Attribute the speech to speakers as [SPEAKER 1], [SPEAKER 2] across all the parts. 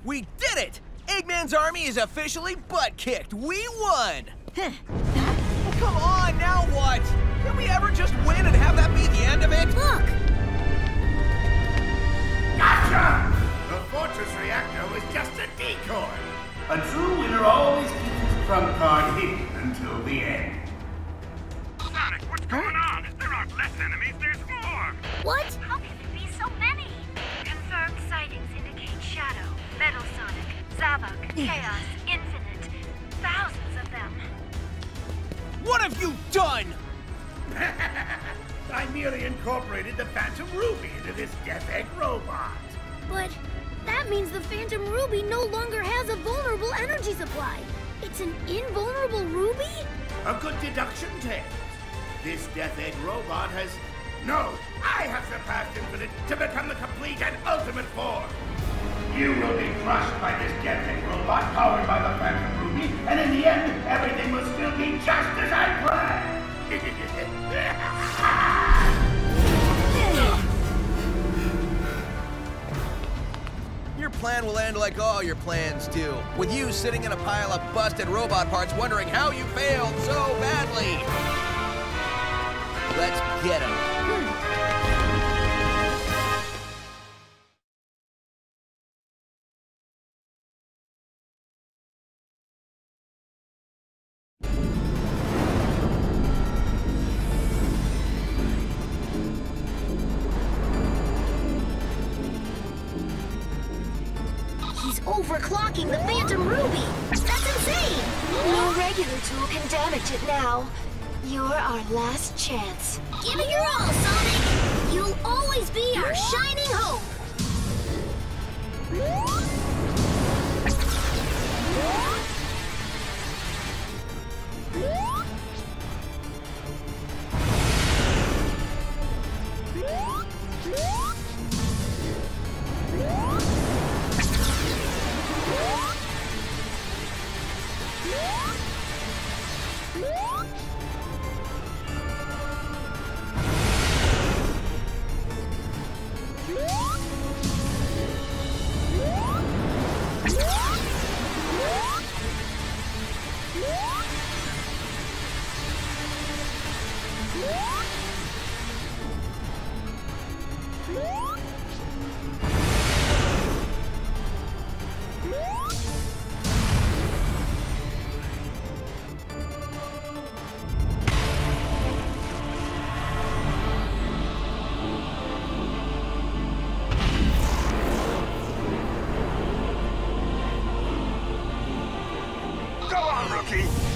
[SPEAKER 1] We did it! Eggman's army is officially butt-kicked. We won! Come on, now what? Can we ever just win and have that be the end of it?
[SPEAKER 2] Look!
[SPEAKER 3] Gotcha! The fortress reactor was just a decoy. A true winner always keeps his trump card hidden until the end.
[SPEAKER 4] Sonic, what's going on? There aren't less enemies, there's more!
[SPEAKER 2] What?
[SPEAKER 5] How can there be so many? Confirmed sightings indicate Shadow, Metal Sonic, Zavok, Chaos, Infinite. Thousands of them.
[SPEAKER 1] What have you done?
[SPEAKER 3] I merely incorporated the Phantom Ruby into this Death Egg robot.
[SPEAKER 2] But that means the Phantom Ruby no longer has a vulnerable energy supply. It's an invulnerable ruby?
[SPEAKER 3] A good deduction, Tails. This Death Egg robot has... No, I have surpassed Infinite to become the complete and ultimate form. You will be crushed by this Death Egg robot powered by the Phantom Ruby, and in the end, everything will still be just as I planned.
[SPEAKER 1] Your plan will end like all your plans do, with you sitting in a pile of busted robot parts wondering how you failed so badly. Let's get him.
[SPEAKER 2] He's overclocking the Phantom Ruby! That's insane!
[SPEAKER 5] No regular tool can damage it now. You're our last chance.
[SPEAKER 2] Give it your all, Sonic! You'll always be our shining hope!
[SPEAKER 4] Go on, rookie!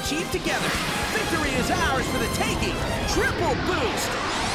[SPEAKER 1] achieve together. Victory is ours for the taking. Triple boost.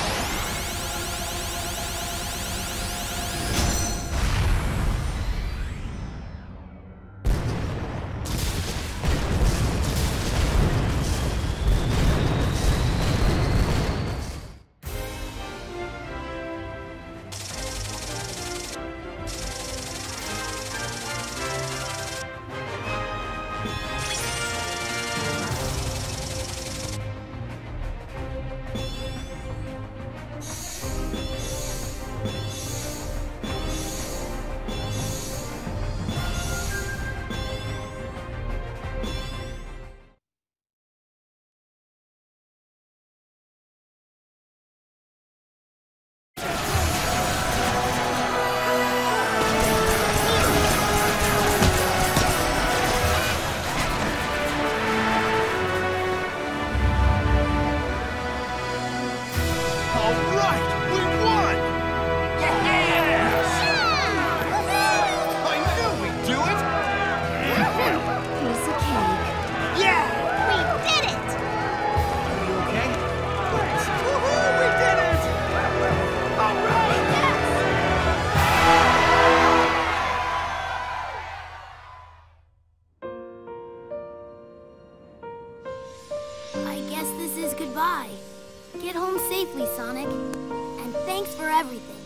[SPEAKER 2] Goodbye. Get home safely, Sonic. And thanks for everything.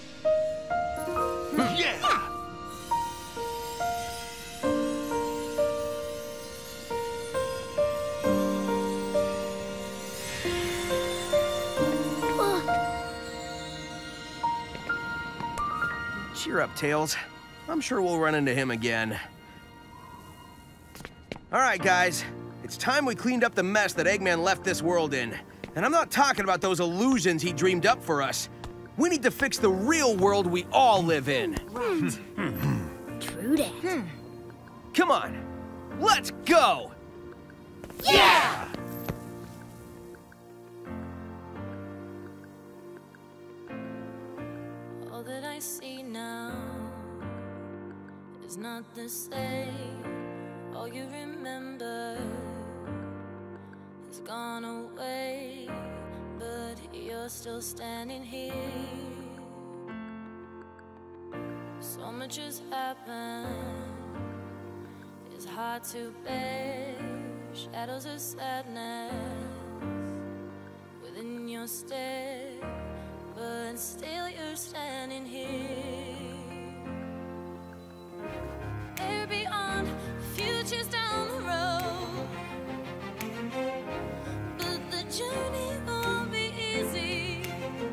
[SPEAKER 3] Yeah!
[SPEAKER 1] Cheer up, Tails. I'm sure we'll run into him again. All right, guys. It's time we cleaned up the mess that Eggman left this world in. And I'm not talking about those illusions he dreamed up for us. We need to fix the real world we all live in.
[SPEAKER 2] Right. True that.
[SPEAKER 1] Come on. Let's go!
[SPEAKER 2] Yeah!
[SPEAKER 6] All that I see now is not the same. All you remember has gone away, but you're still standing here. So much has happened, it's hard to bear. Shadows of sadness within your stare, but still you're standing here. They're beyond, future's down the road, but the journey won't be easy.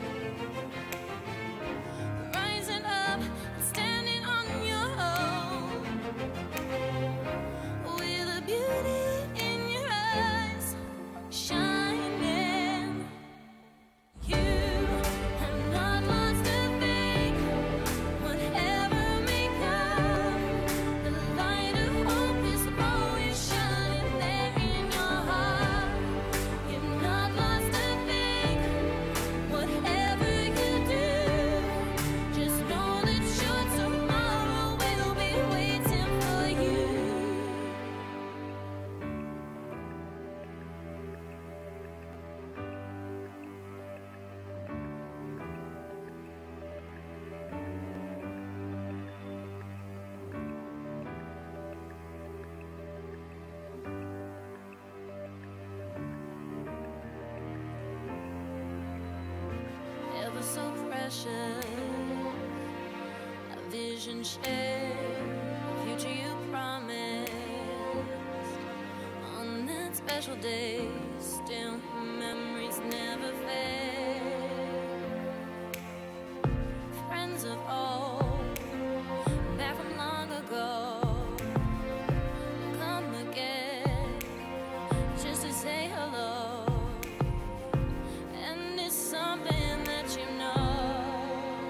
[SPEAKER 6] Rising up and standing on your own, with a beauty in your eyes shining. You have not lost a thing, whatever may come. The light of hope is always shining there in your heart. You've not lost a thing, whatever you do. Just know that your tomorrow will be waiting for you. Ever so precious, a vision shared, a future you promised. On that special day, still memories never fade. Friends of old, back from long ago, will come again just to say hello. And it's something that you know.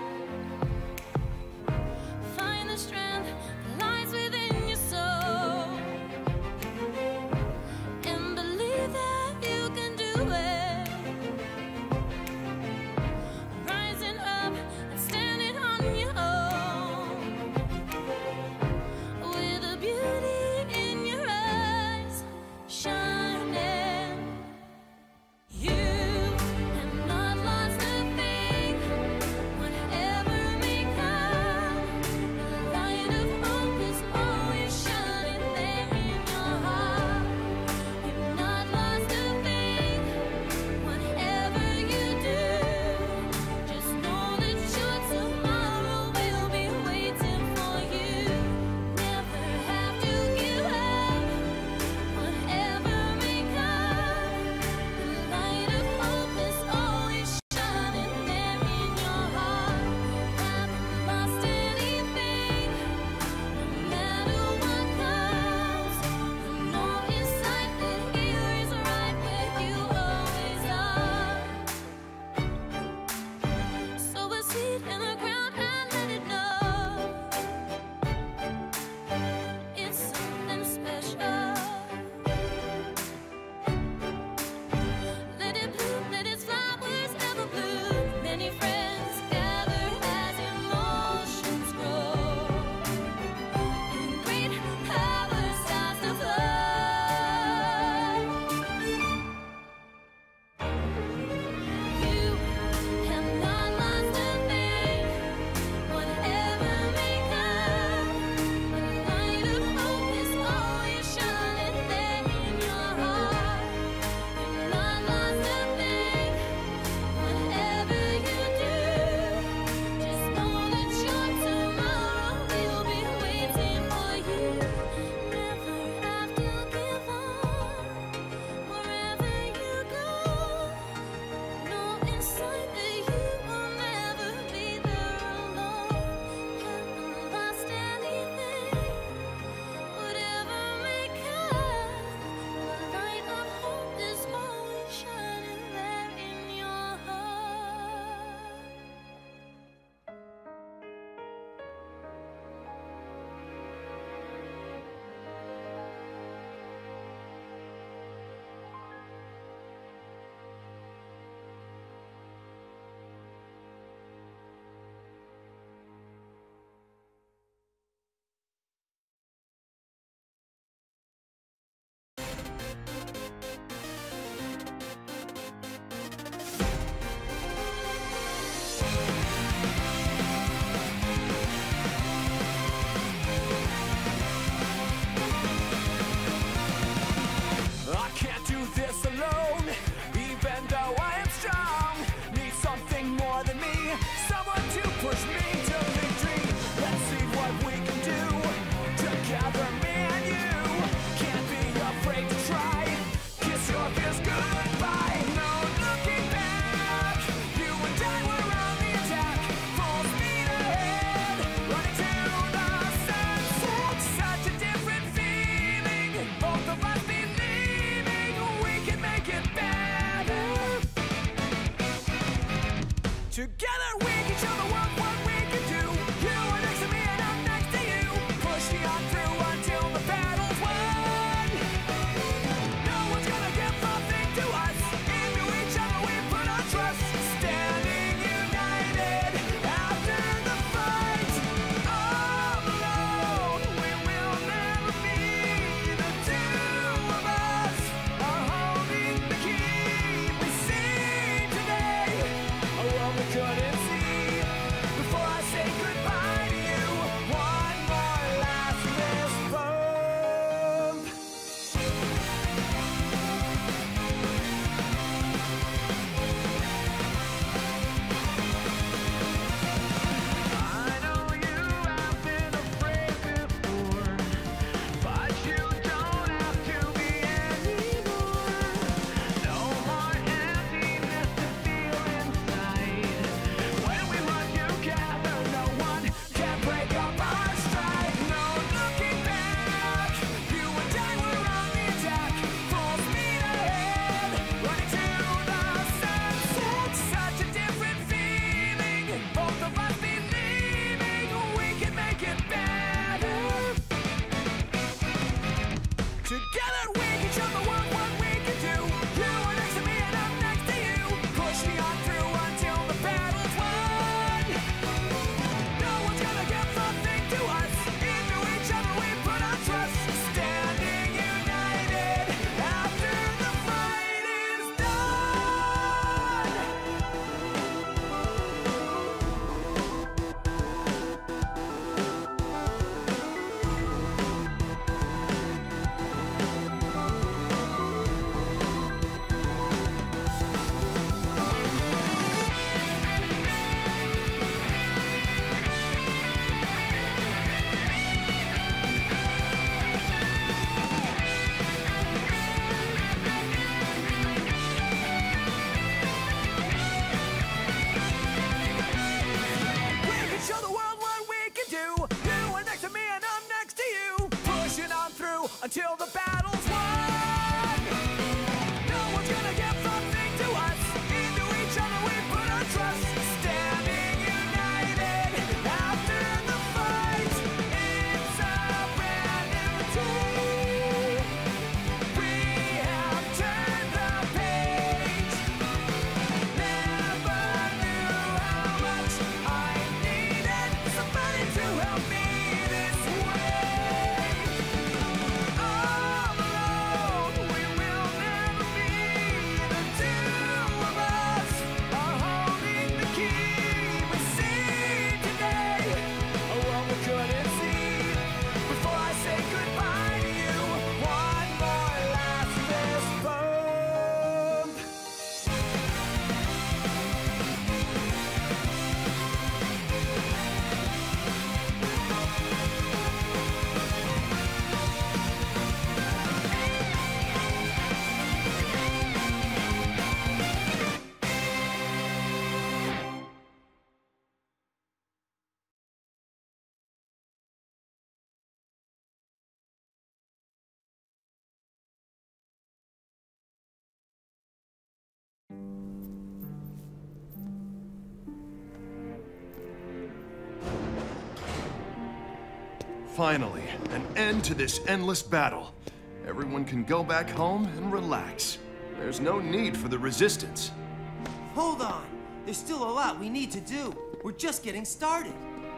[SPEAKER 6] Find the strength that lies within your soul, and believe that you can do it.
[SPEAKER 7] Together we can show the world what we can do. You are next to me and I'm next to you. Pushing on through until the battle's won. No one's gonna give nothing to us. Into each other we put our trust. Standing united after the fight. All alone we will never be. The two of us are holding the key. We see today a world we couldn't see. Before I say goodbye to you, one more last fist bump. I know you have been afraid before, but you don't have to be anymore. No more emptiness to feel inside. When we run together, no one can break up our stride. No looking back. You and I were on the attack, full speed ahead, running to the sunset. Such a different feeling. Both of us believing we can make it better. Together we can show the world what we can do. You are next to me and I'm next to you. Pushing on through until the battle's won. No one's gonna give nothing to us. Into each other we put our trust. Standing united after the fight is done. We can show the world what we can do. You are next to me and I'm next to you. Pushing on through until the battle's won. No one's gonna give something to us. Into each other we put our trust. Standing united after the fight. It's a brand new day. We have turned the page. Never knew how much I needed somebody to help me this way. All alone we will never be. The two of us are holding the key. We see today a world we couldn't see. Before I say goodbye to you, one more last fist bump.
[SPEAKER 8] Finally, an end to this endless battle. Everyone can go back home and relax. There's no need for the resistance.
[SPEAKER 9] Hold on. There's still a lot we need to do. We're just getting started.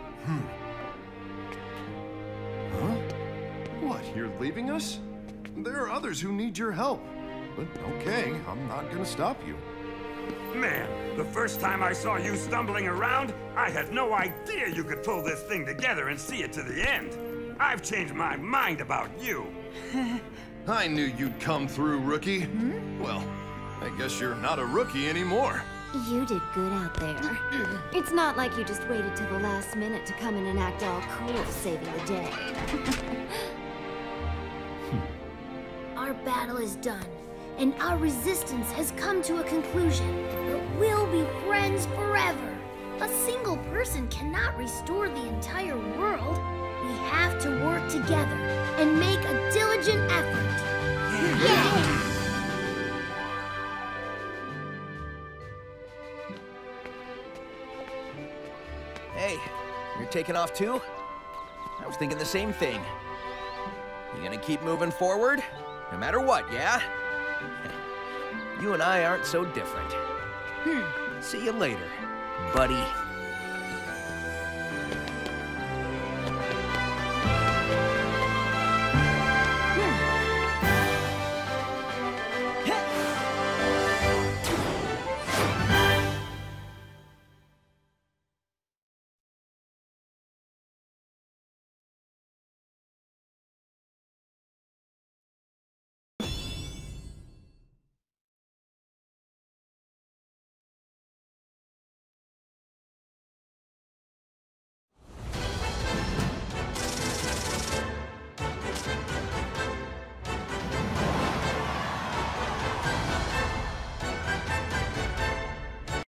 [SPEAKER 8] Huh? What, you're leaving us? There are others who need your help. But okay, I'm not gonna stop you.
[SPEAKER 4] Man, the first time I saw you stumbling around, I had no idea you could pull this thing together and see it to the end. I've changed my mind about you.
[SPEAKER 8] I knew you'd come through, rookie. Well, I guess you're not a rookie anymore.
[SPEAKER 10] You did good out there. It's not like you just waited till the last minute to come in and act all cool, saving the day.
[SPEAKER 2] Our battle is done, and our resistance has come to a conclusion. But we'll be friends forever. A single person cannot restore the entire world. We have to work together and make a diligent effort. Yay!
[SPEAKER 1] Hey, you're taking off too? I was thinking the same thing. You gonna keep moving forward? No matter what, yeah? You and I aren't so different. See you later, buddy.